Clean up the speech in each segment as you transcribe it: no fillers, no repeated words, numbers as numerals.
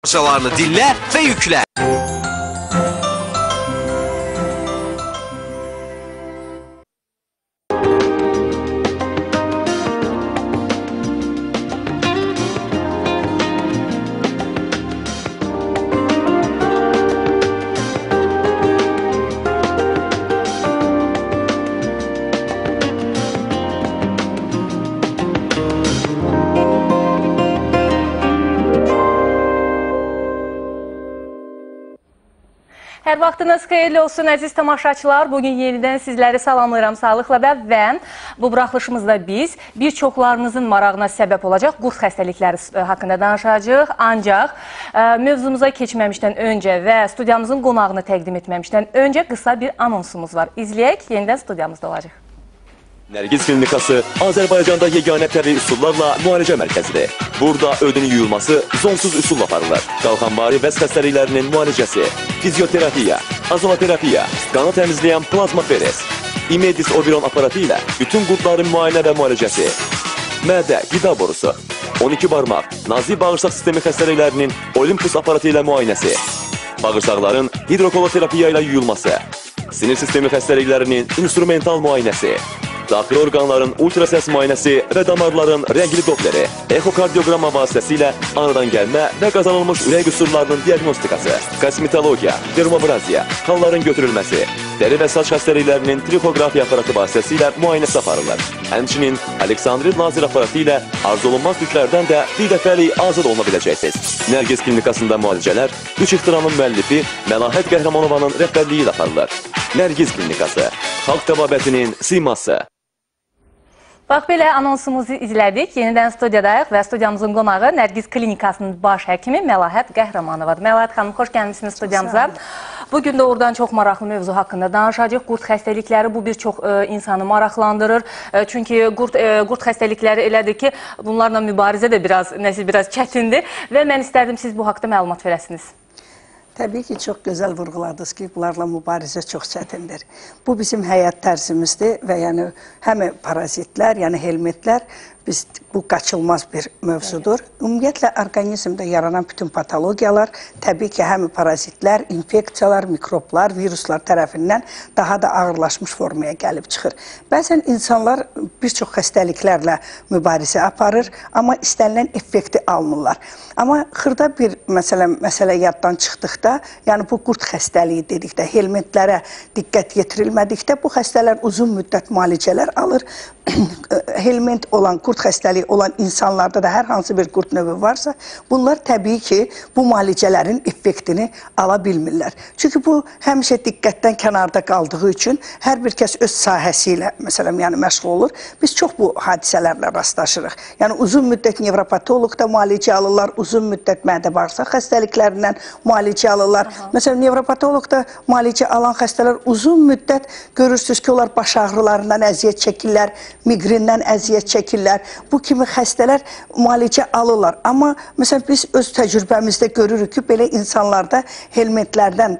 parçalarını dinlə və yüklə. Hər vaxtınız xeyirli olsun, əziz tamaşaçılar. Bugün yenidən sizləri salamlayıram sağlıqla və bu buraxılışımızda biz bir çoxlarınızın marağına səbəb olacaq qurt xəstəlikləri haqqında danışacağıq. Ancaq mövzumuza keçməmişdən öncə və studiyamızın qonağını təqdim etməmişdən öncə qısa bir anonsumuz var. İzləyək, yenidən studiyamızda olacaq. Nərgiz Klinikası Azərbaycanda yeganə təbii üsullarla müalicə mərkəzidir. Burada ödün yuyulması zonsuz üsulla aparılır. Qalxanvari vəz xəstəliklərinin müalicəsi, fizioterapiya, azoterapiya, qanı təmizləyən plazmaferez, İmedis Oberon aparatı ilə bütün qurtların müayinə və müalicəsi, mədə, qida borusu, 12 barmaq, nazik bağırsaq sistemi xəstəliklərinin Olympus aparatı ilə müayinəsi, bağırsaqların hidrokoloterapiya ilə yuyulması, sinir sistemi xəstəliklərinin instrumental müayinəsi, daxili orqanların ultrasəs müayinəsi və damarların rəngli dopleri, ekokardioqramma vasitəsilə anadan gəlmə və qazanılmış ürək qüsurlarının diagnostikası, kosmetologiya, dermobraziya, halların götürülməsi, dəri və saç xəstəliklərinin tripografiya aparatı vasitəsilə müayinəsi aparılır. Həmçinin Aleksandril lazer aparatı ilə arzulunmaz yüklərdən də bir dəfəlik azad oluna biləcəksiniz. Nərgiz Klinikasında müalicələr 3 ixtiranın müəllifi Məlahət Qəhrəmanovanın rəhbərliyi ilə aparılır. Nərgiz Klinikası, xalq təbabətinin siması. Bax, belə anonsumuzu izlədik. Yenidən studiyadayıq və studiyamızın qonağı Nərgiz Klinikasının baş həkimi Məlahət Qəhrəmanovadır. Məlahət xanım, xoş gəlmişsiniz studiyamıza. Bugün də oradan çox maraqlı mövzu haqqında danışacağıq. Qurt xəstəlikləri bu bir çox insanı maraqlandırır. Çünki qurt xəstəlikləri elədir ki, bunlarla mübarizə də biraz çətindir və mən istərdim siz bu haqda məlumat verəsiniz. Təbii ki, çox gözəl vurğuladınız ki, bunlarla mübarizə çox çətindir. Bu bizim həyat tərzimizdir və yəni həm parazitlər, yəni helmintlər, bu qaçılmaz bir mövzudur. Ümumiyyətlə, orqanizmdə yaranan bütün patologiyalar, təbii ki, həm parazitlər, infeksiyalar, mikroblar, viruslar tərəfindən daha da ağırlaşmış formaya gəlib çıxır. Bəzən insanlar bir çox xəstəliklərlə mübarizə aparır, amma istənilən effekti almırlar. Amma xırda bir məsələ yaddan çıxdıqda, yəni bu qurt xəstəliyi dedikdə, helmintlərə diqqət yetirilmədikdə, bu xəstələr uzun müddət müalicələr alır. Helmint olan, qurt xəstəliyi olan insanlarda da hər hansı bir qurt növü varsa, bunlar təbii ki, bu müalicələrin effektini ala bilmirlər. Çünki bu həmişə diqqətdən kənarda qaldığı üçün hər bir kəs öz sahəsi ilə məşğul olur. Biz çox bu hadisələrlə rastlaşırıq. Yəni uzun müddət nevropatoloqda müalicə alırlar, uzun müddət mədə-bağırsaq xəstəliklərindən müalicə alırlar. Məsələn, nevropatoloqda müalicə alan xəstələr uzun müddət görürsünüz ki, onlar baş ağrılarından əziyyət çəkirlər, miqrindən əziyyət çəkirlər. Bu kimi xəstələr müalicə alırlar. Amma məsələn, biz öz təcrübəmizdə görürük ki, belə insanlarda helmintlərdən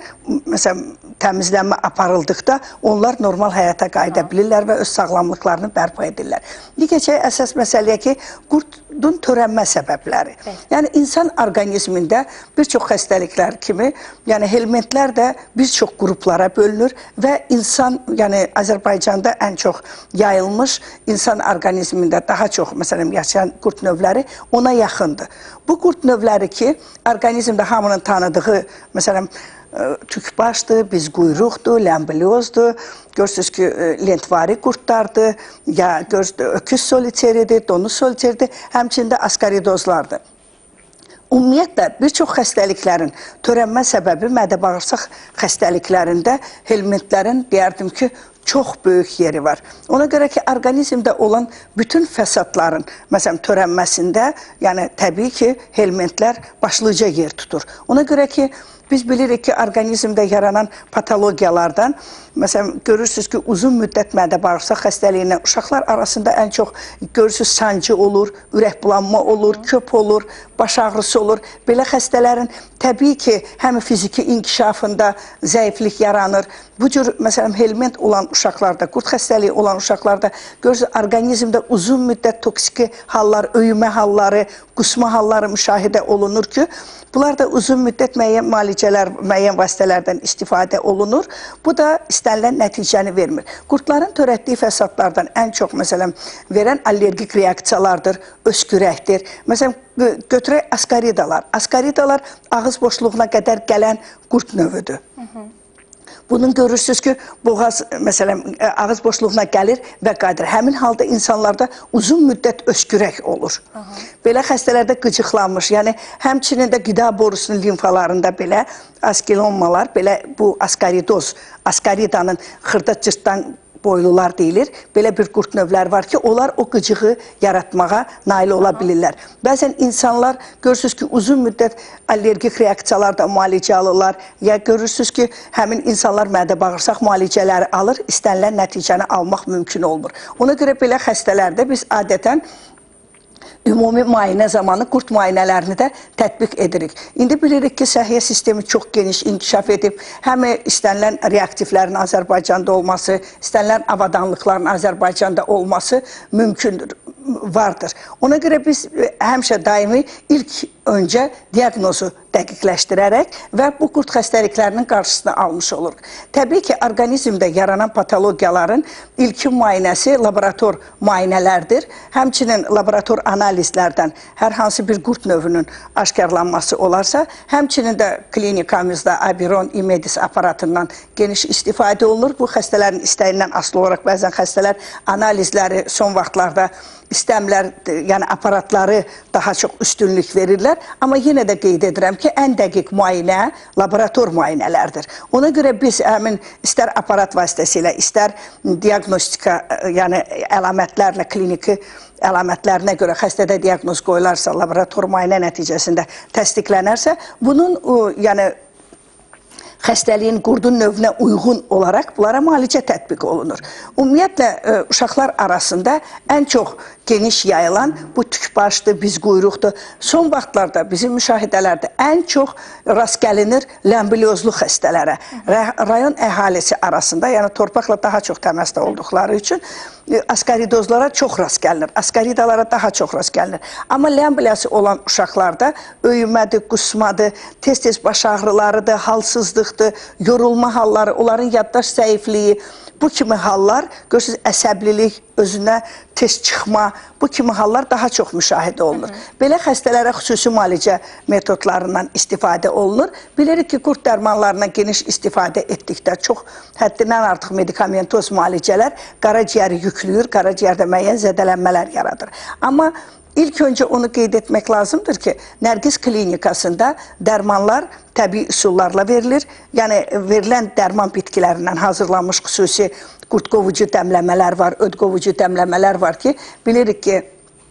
təmizlənmə aparıldıqda onlar normal həyata qayıda bilirlər və öz sağlamlıqlarını bərpa edirlər. Digəcək əsas məsələyə ki, qurdun törənmə səbəbləri. Yəni, insan orqanizmində bir çox xəstəliklər kimi, yəni helmintlər də bir çox qruplara bölünür və insan, yəni Azərbaycanda ən çox yayılmış insan orqanizmində daha çox, məsələn, yaşayan qurt növləri ona yaxındır. Bu qurt növləri ki, orqanizmdə hamının tanıdığı, məsələn, tükbaşdır, bizquyruqdur, ləmbliozdur, görürsünüz ki, lentvari qurtlardır, ya öküz soliteridir, donuz soliteridir, həmçində askaridozlardır. Ümumiyyətlə, bir çox xəstəliklərin törənmə səbəbi mədə-bağırsaq xəstəliklərində helmintlərin, deyərdim ki, çox böyük yeri var. Ona görə ki, orqanizmdə olan bütün fəsadların, məsələn, törənməsində, yəni təbii ki, helmintlər başlıca yer tutur. Ona görə ki, Biz bilirik ki, orqanizmdə yaranan patologiyalardan, məsələn, görürsünüz ki, uzun müddət mədə-bağırsaq xəstəliyindən uşaqlar arasında ən çox görürsünüz, sancı olur, ürək bulanma olur, köp olur, baş ağrısı olur. Belə xəstələrin təbii ki, həm fiziki inkişafında zəiflik yaranır. Bu cür, məsələn, helmint olan uşaqlarda, qurd xəstəliyi olan uşaqlarda görürsünüz, orqanizmdə uzun müddət toksiki hallar, öyümə halları, qusma halları müşahidə olunur ki, bunlar da uzun müddət müəyyən müalicələr, müəyyən vasitələrdən istifadə olunur. Bu da istənilən nəticəni vermir. Qurdların törətdiyi fəsadlardan ən çox, məsələn, verən allergik reaksiyalardır, öskürəkdir. Məsələn, götürək askaridalar. Askaridalar ağız boşluğuna qədər gələn qurd növüdür. Bunun görürsünüz ki, boğaz, məsələn, ağız boşluğuna gəlir və qadir. Həmin halda insanlarda uzun müddət öskürək olur. Belə xəstələrdə qıcıqlanmış, yəni həmçinin də qida borusunun limfalarında belə askilonmalar, belə bu askaridoz, askaridanın xırda cırtdan boylular deyilir. Belə bir qurd növləri var ki, onlar o qıcığı yaratmağa nail ola bilirlər. Bəzən insanlar görürsünüz ki, uzun müddət allergik reaksiyalarda müalicə alırlar, ya görürsünüz ki, həmin insanlar mədə-bağırsaq müalicələri alır, istənilən nəticəni almaq mümkün olmur. Ona görə belə xəstələrdə biz adətən ümumi müayinə zamanı qurd müayinələrini də tətbiq edirik. İndi bilirik ki, səhiyyə sistemi çox geniş inkişaf edib, həm istənilən reaktivlərin Azərbaycanda olması, istənilən avadanlıqların Azərbaycanda olması mümkündür, vardır. Ona görə biz həmişə daimi ilk öncə diaqnozu dəqiqləşdirərək və bu qurd xəstəliklərinin qarşısını almış oluruq. Təbii ki, orqanizmdə yaranan patologiyaların ilkin müayinəsi laborator müayinələrdir. Həmçinin laborator analizlərdən hər hansı bir qurd növünün aşkarlanması olarsa, həmçinin də klinikamızda Abiron İmedis aparatından geniş istifadə olunur. Bu xəstələrin istəyindən asılı olaraq bəzən xəstələr analizləri son vaxtlarda istəmlər, yəni aparatları daha çox üstünlük verirlər. Amma yenə də qeyd edirəm ki, ən dəqiq müayinə laborator müayinələrdir. Ona görə biz həmin istər aparat vasitəsilə, istər diaqnostika, yəni əlamətlərlə, kliniki əlamətlərinə görə xəstədə diaqnoz qoyularsa, laborator müayinə nəticəsində təsdiqlənərsə, bunun yəni xəstəliyin qurdun növünə uyğun olaraq bunlara müalicə tətbiq olunur. Ümumiyyətlə, uşaqlar arasında ən çox geniş yayılan bu tükbaşdır, biz quyruqdur. Son vaxtlarda bizim müşahidələrdə ən çox rast gəlinir ləmbiliozlu xəstələrə. Rayon əhalisi arasında, yəni torpaqla daha çox təmasda olduqları üçün askaridozlara çox rast gəlinir, askaridalara daha çox rast gəlinir. Amma ləmbiliyası olan uşaqlarda öyümədir, qusmadır, tez-tez baş ağrılarıdır, halsızlıqdır, yorulma halları, onların yaddaş zəifliyi, bu kimi hallar, görürsünüz, əsəblilik, özünə tez çıxma, bu kimi hallar daha çox müşahidə olunur. Belə xəstələrə xüsusi müalicə metodlarından istifadə olunur. Bilirik ki, qurd dərmanlarından geniş istifadə etdikdə çox həddindən artıq medikamentoz müalicələr qaraciyəri yüklüyür, qaraciyərdə müəyyən zədələnmələr yaradır. Amma İlk öncə onu qeyd etmək lazımdır ki, Nərgiz klinikasında dərmanlar təbii üsullarla verilir. Yəni, verilən dərman bitkilərindən hazırlanmış xüsusi qurd qovucu dəmləmələr var, öd qovucu dəmləmələr var ki, bilirik ki,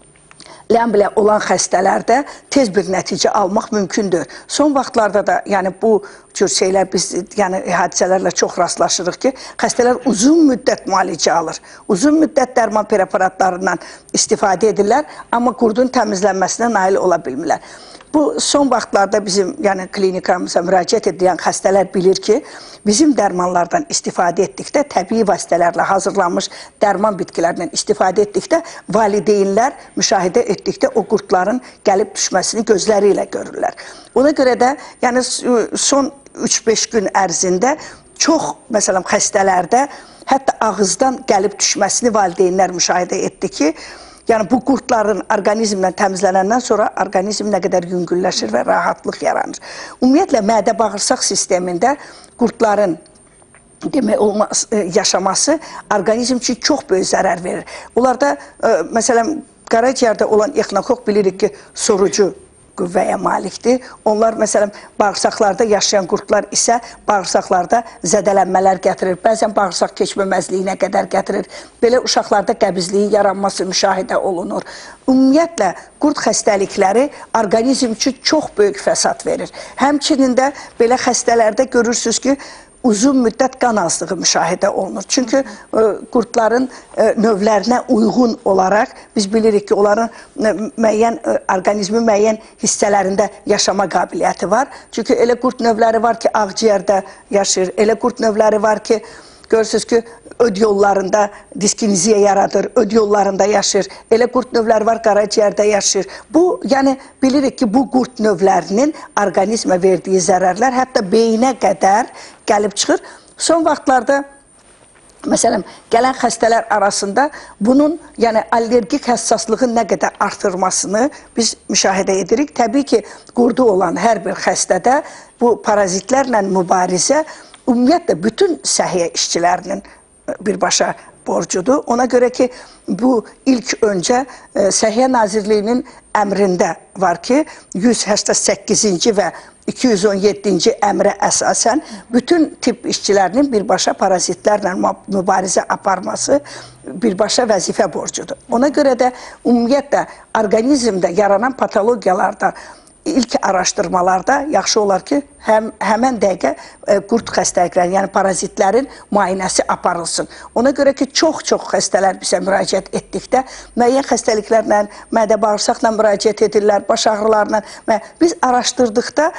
ləmbilə olan xəstələrdə tez bir nəticə almaq mümkündür. Son vaxtlarda da, yəni bu cür şeylər, biz yəni hadisələrlə çox rastlaşırıq ki, xəstələr uzun müddət müalicə alır. Uzun müddət dərman preparatlarından istifadə edirlər, amma qurdun təmizlənməsinə nail ola bilmirlər. Bu son vaxtlarda bizim yəni klinikamıza müraciət edən xəstələr bilir ki, bizim dərmanlardan istifadə etdikdə, təbii vasitələrlə hazırlanmış dərman bitkilərindən istifadə etdikdə, valideynlər müşahidə etdikdə o qurdların gəlib düşməsini gözləri ilə görürlər. Ona görə də yəni son 3-5 gün ərzində çox, məsələn, xəstələrdə hətta ağızdan gəlib düşməsini valideynlər müşahidə etdi ki, yəni bu qurdların orqanizmdən təmizlənəndən sonra orqanizm nə qədər yüngülləşir və rahatlıq yaranır. Ümumiyyətlə, mədə-bağırsaq sistemində qurdların yaşaması orqanizm üçün çox böyük zərər verir. Onlarda, məsələn, qaraciyərdə olan exnokok bilirik ki, sorucu qüvvəyə malikdir. Onlar, məsələn, bağırsaqlarda yaşayan qurtlar isə bağırsaqlarda zədələnmələr gətirir. Bəzən bağırsaq keçməməzliyinə qədər gətirir. Belə uşaqlarda qəbizliyin yaranması müşahidə olunur. Ümumiyyətlə, qurd xəstəlikləri orqanizm üçün çox böyük fəsad verir. Həmçinin də belə xəstələrdə görürsünüz ki, uzun müddət qan azlığı müşahidə olunur. Çünki qurdların növlərinə uyğun olaraq biz bilirik ki, onların müəyyən orqanizmin müəyyən hissələrində yaşama qabiliyyəti var. Çünki elə qurd növləri var ki, ağciyərdə yaşayır. Elə qurd növləri var ki, görürsünüz ki, öd yollarında diskiniziya yaradır, öd yollarında yaşayır. Elə qurd növləri var, qaraciyərdə yaşayır. Bu, yəni bilirik ki, bu qurd növlərinin orqanizmə verdiyi zərərlər hətta beyinə qədər gəlib çıxır. Son vaxtlarda, məsələn, gələn xəstələr arasında bunun, yəni allergik həssaslığın nə qədər artırmasını biz müşahidə edirik. Təbii ki, qurdu olan hər bir xəstədə bu parazitlərlə mübarizə ümumiyyətlə bütün səhiyyə işçilərinin birbaşa borcudur. Ona görə ki, bu ilk öncə Səhiyyə Nazirliyinin əmrində var ki, 188-ci və 217-ci əmrə əsasən bütün tibb işçilərinin birbaşa parazitlərlə mübarizə aparması birbaşa vəzifə borcudur. Ona görə də ümumiyyətlə orqanizmdə yaranan patologiyalarda İlk araşdırmalarda yaxşı olar ki, həmən dəqiqə qurd xəstəlikləri, yəni parazitlərin müayinəsi aparılsın. Ona görə ki, çox-çox xəstələr bizə müraciət etdikdə, müəyyən xəstəliklərlə, mədə-bağırsaqla müraciət edirlər, baş ağrılarla. Biz araşdırdıqda,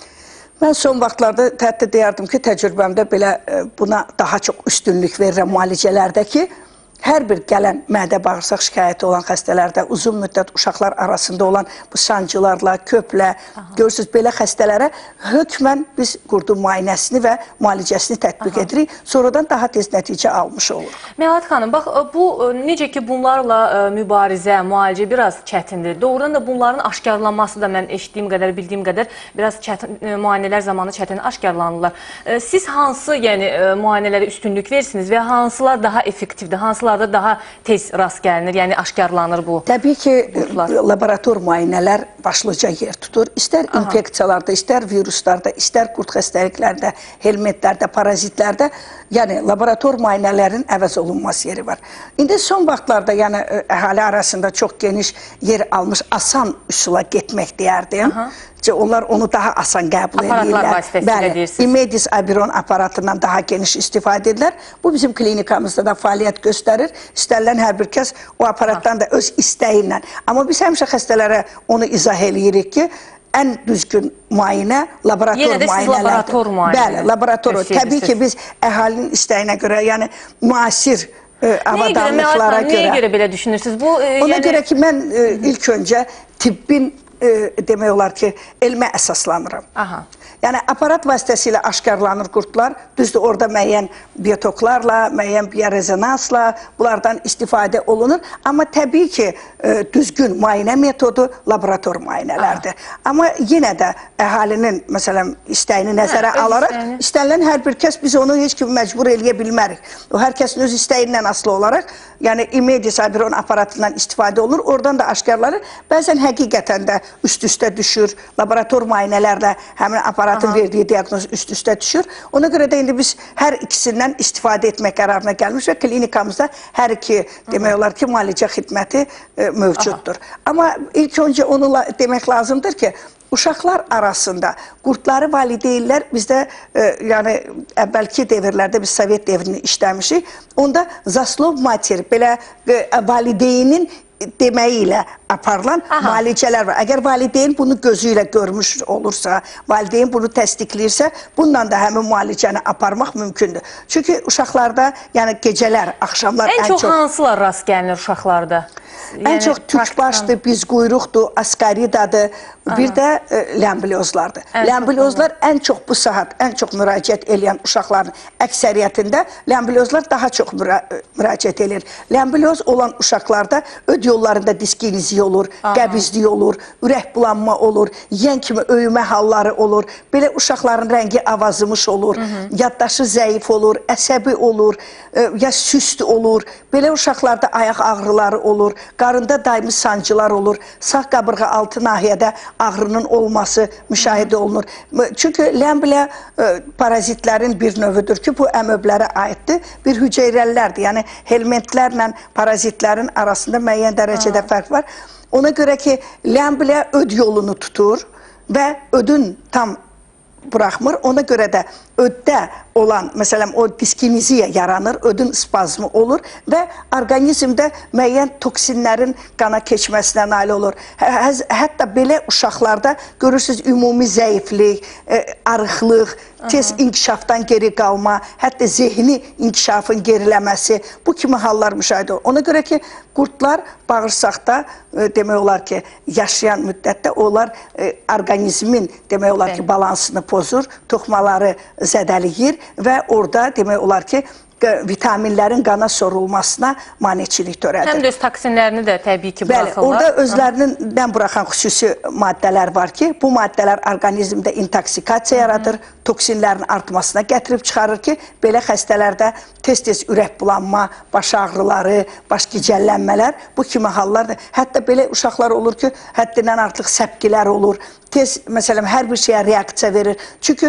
mən son vaxtlarda hətta deyərdim ki, təcrübəmdə belə buna daha çox üstünlük verirəm müalicələrdə ki, hər bir gələn mədə-bağırsaq şikayəti olan xəstələrdə uzun müddət uşaqlar arasında olan bu sancılarla, köplə, görürsünüz, belə xəstələrə hökmən biz qurdun müayinəsini və müalicəsini tətbiq edirik. Sonradan daha tez nəticə almış oluruq. Məlahət xanım, bax, bu necə ki, bunlarla mübarizə, müalicə biraz çətindir. Doğrudan da bunların aşkarlanması da mən eşitdiyim qədər, bildiyim qədər biraz müayinələr zamanı çətin aşkarlanırlar. Siz hansı müayinələrə üstünlük versiniz və hansılar daha effektivdir, hansılar da daha tez rast gəlinir, yəni aşkarlanır bu? Təbii ki, laborator müayinələr başlıca yer tutur. İstər infeksiyalarda, istər viruslarda, istər qurd xəstəliklərdə, helmetlərdə, parazitlərdə, yəni laborator müayinələrin əvəz olunmaz yeri var. İndi son vaxtlarda, yəni əhali arasında çox geniş yer almış asan üsula getmək deyərdim. Onlar onu daha asan qəbul edirlər. Aparatlar vasitəsilə deyirsiniz. İmedis Abiron aparatından daha geniş istifadə edirlər. Bu bizim klinikamızda da fəaliyyət göstərir. İstənilən hər bir kəs o aparatdan da öz istəyi ilə. Amma biz həmişə xəstələrə onu izah eləyirik ki, ən düzgün müayinə laborator müayinələrdir. Yenə də siz laborator müayinə. Bəli, laborator. Təbii ki, biz əhalinin istəyinə görə, yəni müasir avadanlıqlara görə. Nəyə görə belə düşünürsünüz? Ona görə ki, mən ilk öncə tibbin demək olar ki, elmə əsaslanıram. Yəni, aparat vasitəsilə aşkarlanır qurdlar. Düzdür, orada müəyyən biotoklarla, müəyyən biorezonansla bunlardan istifadə olunur. Amma təbii ki, düzgün müayinə metodu laborator müayinələrdir. Amma yenə də əhalinin, məsələn, istəyini nəzərə alaraq, istənilən hər bir kəs, biz onu heç kimi məcbur eləyə bilmərik. O, hər kəsin öz istəyindən asılı olaraq, yəni İmedis Abiron aparatından istifadə olunur, oradan da aşkarlanır. Bəzən həqiqətən də üst-üstə düşür, laborator müayinələrlə həmin aparatın verdiyi diaqnoz üst-üstə düşür. Ona görə də indi biz hər ikisindən istifadə etmək qərarına gəlmiş və klinikamızda hər iki demək olar ki, müalicə xidməti mövcuddur. Amma ilk öncə onu demək lazımdır ki, uşaqlar arasında qurdları valideynlər bizdə, yəni əvvəlki devirlərdə biz Sovet devrini işləmişik, onda zaslov mater, belə valideynin deməyi ilə aparılan müalicələr var. Əgər valideyn bunu gözü ilə görmüş olursa, valideyn bunu təsdiqləyirsə, bununla da həmin müalicəni aparmaq mümkündür. Çünki uşaqlarda, yəni gecələr, axşamlar ən çox hansılar rast gəlinir uşaqlarda? Ən çox tükbaşdır, biz quyruqdur, askaridadır, bir də ləmbliozlardır. Ləmbliozlar ən çox bu saat, ən çox müraciət edən uşaqların əksəriyyətində ləmbliozlar daha çox müraciət edir. Ləmblioz olan uşaqlarda öd yollarında diskiniziya olur, qəbizlik olur, ürək bulanma olur, yiyən kimi öyümə halları olur. Belə uşaqların rəngi avazımış olur, yaddaşı zəif olur, əsəbi olur, ya süst olur. Belə uşaqlarda ayaq ağrıları olur, qarında daimi sancılar olur, sağ qabırğa altı nahiyədə ağrının olması müşahidə olunur. Çünki ləmbilə parazitlərin bir növüdür ki, bu əmöblərə aiddir. Bir hüceyrəlilərdir. Yəni helmintlərlə parazitlərin arasında müəyyən dərəcədə fərq var. Ona görə ki, ləmbilə öd yolunu tutur və ödün tam buraxmır. Ona görə də öddə olan, məsələn, o diskiniziya yaranır, ödün spazmı olur və orqanizmdə müəyyən toksinlərin qana keçməsinə nail olur. Hətta belə uşaqlarda görürsünüz, ümumi zəiflik, arıqlıq, tez inkişafdan geri qalma, hətta zehni inkişafın geriləməsi, bu kimi hallar müşahidə olur. Ona görə ki, qurdlar bağırsaqda, demək olar ki, yaşayan müddətdə onlar orqanizmin, demək olar ki, balansını pozur, toxumaları zədəliyir və orada demək olar ki, vitaminlərin qana sorulmasına maneçilik törədir. Həm də öz toksinlərini də təbii ki, buraxırlar. Bəli, orada özlərindən buraxan xüsusi maddələr var ki, bu maddələr orqanizmdə intoksikasiya yaradır, toksinlərin artmasına gətirib çıxarır ki, belə xəstələrdə tez-tez ürək bulanma, baş ağrıları, baş gicəllənmələr, bu kimi hallardır. Hətta belə uşaqlar olur ki, həddindən artıq səpkilər olur, tez, məsələn, hər bir şeyə reaksiya verir. Çünki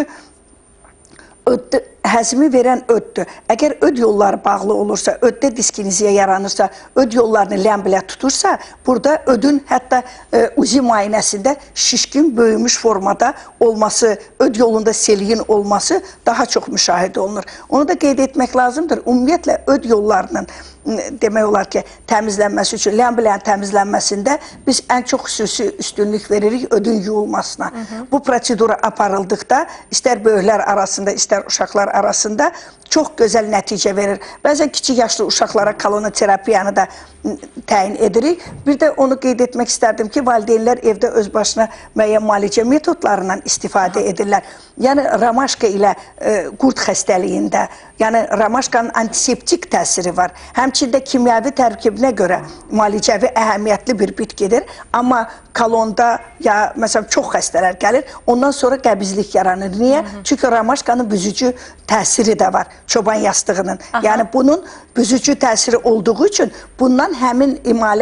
həzmi verən öddür. Əgər öd yolları bağlı olursa, öddə diskiniziya yaranırsa, öd yollarını ləmbilə tutursa, burada ödün hətta uzi müayinəsində şişkin, böyümüş formada olması, öd yolunda seliyin olması daha çox müşahidə olunur. Onu da qeyd etmək lazımdır. Ümumiyyətlə, öd yollarının demək olar ki, təmizlənməsi üçün, ləmbilərin təmizlənməsində biz ən çox xüsusi üstünlük veririk ödün yuyulmasına. Bu prosedura aparıldıqda, istər böyüklər arasında, istər uşaqlar arasında çox gözəl nəticə verir. Bəzən kiçik yaşlı uşaqlara kolonoterapiyanı da təyin edirik. Bir də onu qeyd etmək istərdim ki, valideynlər evdə öz başına müəyyən müalicə metodlarından istifadə edirlər. Yəni, ramaşka ilə qurd xəstəliyində, yəni ramaşkanın antiseptik təsiri var. Həmçində kimyəvi tərkibinə görə müalicəvi əhəmiyyətli bir bitkidir. Amma kolonda ya məsələn çox xəstələr gəlir, ondan sonra qəbizlik yaranır. Niyə? Çünki ramaşkanın büzücü təsiri də var, çoban yastığının. Yəni bunun büzücü təsiri olduğu üçün bundan həmin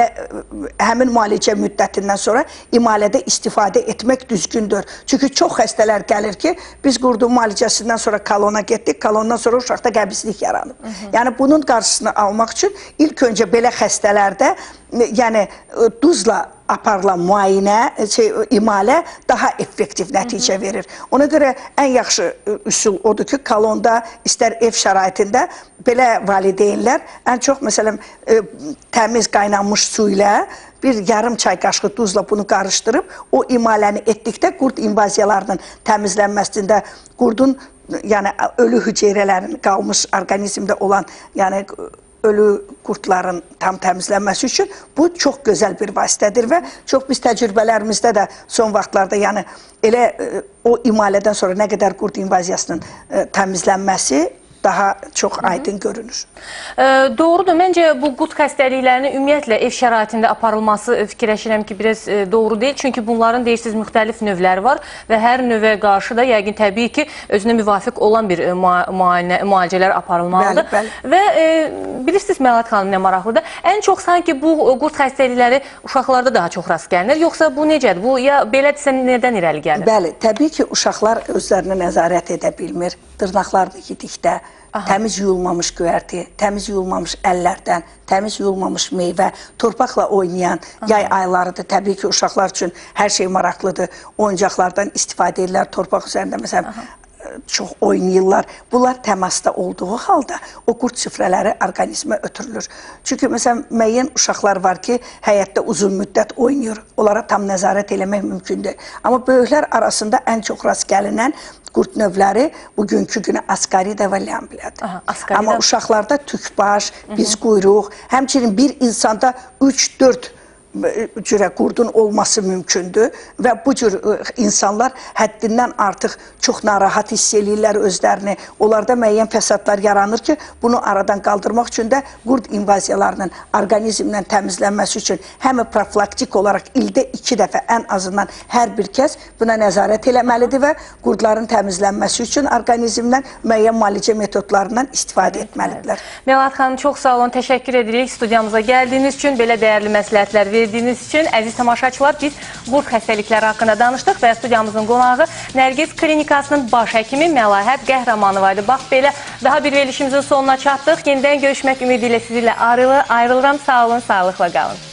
müalicə müddətindən sonra imalədə istifadə etmək düzgündür. Çünki çox xəstələr gəlir ki, biz qurdun müalicəsindən sonra kolona getdik, kolondan sonra uşaqda qəbizlik yaranıb. Yəni bunun qarşısını almaq üçün ilk öncə belə xəstələrdə yəni duzla aparılan imalə daha effektiv nəticə verir. Ona görə ən yaxşı üsul odur ki, kolonda, istər ev şəraitində belə valideynlər ən çox, məsələn, təmiz qaynanmış su ilə bir yarım çay qaşığı duzla bunu qarışdırıb, o imaləni etdikdə qurd invaziyalarının təmizlənməsində qurdun, yəni ölü hüceyrələrin qalmış orqanizmdə olan, yəni ölü qurdların tam təmizlənməsi üçün bu çox gözəl bir vasitədir və çox biz təcrübələrimizdə də son vaxtlarda, yəni elə o imalədən sonra nə qədər qurd invaziyasının təmizlənməsi daha çox aydın görünür. Doğrudur. Məncə bu qurd xəstəliklərinin ümumiyyətlə ev şəraitində aparılması fikirləşirəm ki, biraz doğru deyil. Çünki bunların deyirsiniz müxtəlif növləri var və hər növə qarşı da yəqin təbii ki, özünə müvafiq olan bir müalicələr aparılmalıdır. Və bilirsiniz Məlahət xanım nə maraqlıdır? Ən çox sanki bu qurd xəstəlikləri uşaqlarda daha çox rast gəlinir. Yoxsa bu necədir? Bu ya belədirsə nədən irəli gəlir? Bəli, təbii ki, uşaqlar özlərini nəzarət edə bilmir. Dırnaqlarını yedikdə, təmiz yuyulmamış göyərti, təmiz yuyulmamış əllərdən, təmiz yuyulmamış meyvə, torpaqla oynayan yay aylarıdır. Təbii ki, uşaqlar üçün hər şey maraqlıdır. Oyuncaqlardan istifadə edirlər, torpaq üzərində məsələn çox oynayırlar. Bunlar təmasda olduğu halda o qurd süfrələri orqanizmə ötürülür. Çünki məsələn müəyyən uşaqlar var ki, həyətdə uzun müddət oynayır. Onlara tam nəzarət eləmək mümkündür. Amma böyüklər arasında ən çox rast gəlinən qurd növləri bugünkü günü askarida və ləmbilədir. Amma uşaqlarda tükbaş, biz quyruq, həmçinin bir insanda 3-4 cürə qurdun olması mümkündür və bu cür insanlar həddindən artıq çox narahat hiss eləyirlər özlərini. Onlarda müəyyən fəsadlar yaranır ki, bunu aradan qaldırmaq üçün də qurd invaziyalarının orqanizmdən təmizlənməsi üçün həm profilaktik olaraq ildə 2 dəfə ən azından hər bir kəs buna nəzarət eləməlidir və qurdların təmizlənməsi üçün orqanizmdən müəyyən müalicə metodlarından istifadə etməlidirlər. Məlahət xanım, çox sağ olun, təşəkkür edirik studiyamıza gəldiyiniz üçün, belə dəyərli məsləhətlər verdiniz. verdiyiniz üçün. Əziz tamaşaçılar, biz qurd xəstəlikləri haqqında danışdıq və studiyamızın qonağı Nərgiz Klinikasının baş həkimi Məlahət Qəhrəmanova idi. Bax, belə daha bir verilişimizin sonuna çatdıq. Yenidən görüşmək ümidi ilə sizinlə ayrılıram. Sağ olun, sağlıqla qalın.